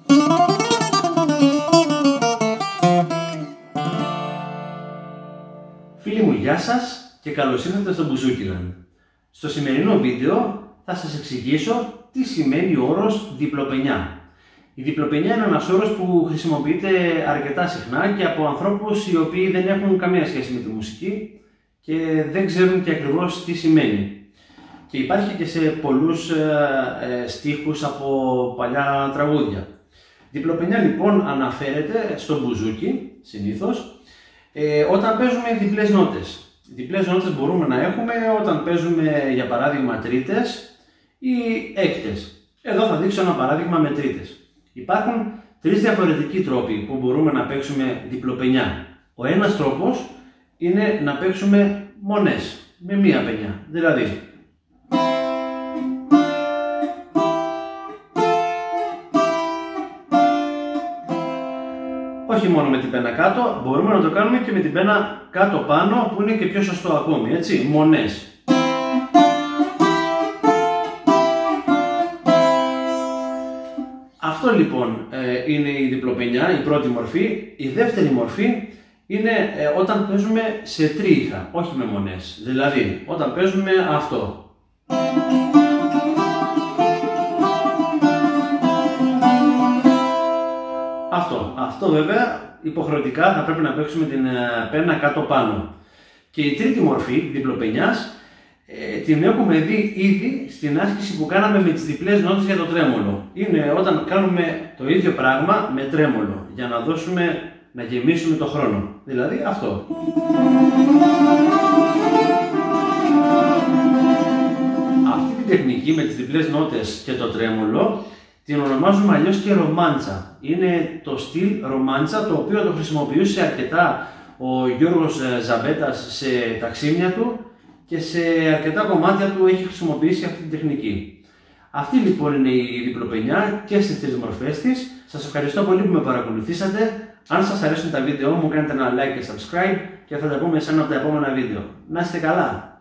Φίλοι μου, γεια σας και καλώς ήρθατε στο Μπουζούκιλαντ. Στο σημερινό βίντεο θα σας εξηγήσω τι σημαίνει ο όρος διπλοπενιά. Η διπλοπενιά είναι ένας όρος που χρησιμοποιείται αρκετά συχνά και από ανθρώπους οι οποίοι δεν έχουν καμία σχέση με τη μουσική και δεν ξέρουν και ακριβώς τι σημαίνει. Και υπάρχει και σε πολλούς στίχους από παλιά τραγούδια. Διπλοπενιά λοιπόν αναφέρεται στο μπουζούκι συνήθως όταν παίζουμε διπλές νότες. Διπλές νότες μπορούμε να έχουμε όταν παίζουμε για παράδειγμα τρίτες ή έκτες. Εδώ θα δείξω ένα παράδειγμα με τρίτες. Υπάρχουν τρεις διαφορετικοί τρόποι που μπορούμε να παίξουμε διπλοπενιά. Ο ένας τρόπος είναι να παίξουμε μονές με μία πενιά. Δηλαδή όχι μόνο με την πένα κάτω, μπορούμε να το κάνουμε και με την πένα κάτω πάνω που είναι και πιο σωστό ακόμη, έτσι, μονές. Αυτό λοιπόν είναι η διπλοπενιά, η πρώτη μορφή. Η δεύτερη μορφή είναι όταν παίζουμε σε τρίχα, όχι με μονές. Δηλαδή, όταν παίζουμε αυτό. Αυτό βέβαια υποχρεωτικά θα πρέπει να παίξουμε την πένα κάτω πάνω. Και η τρίτη μορφή διπλοπενιάς την έχουμε δει ήδη στην άσκηση που κάναμε με τις διπλές νότες για το τρέμολο. Είναι όταν κάνουμε το ίδιο πράγμα με τρέμολο για να δώσουμε, να γεμίσουμε το χρόνο. Δηλαδή αυτό. Αυτή την τεχνική με τις διπλές νότες και το τρέμολο την ονομάζουμε αλλιώς και ρομάντσα. Είναι το στυλ ρομάντσα, το οποίο το χρησιμοποιούσε αρκετά ο Γιώργος Ζαμπέτας σε ταξίμια του και σε αρκετά κομμάτια του έχει χρησιμοποιήσει αυτή την τεχνική. Αυτή λοιπόν είναι η διπλοπενιά και στις τρεις μορφές της. Σας ευχαριστώ πολύ που με παρακολουθήσατε. Αν σας αρέσουν τα βίντεο μου κάνετε ένα like και subscribe και θα τα πούμε σε ένα από τα επόμενα βίντεο. Να είστε καλά!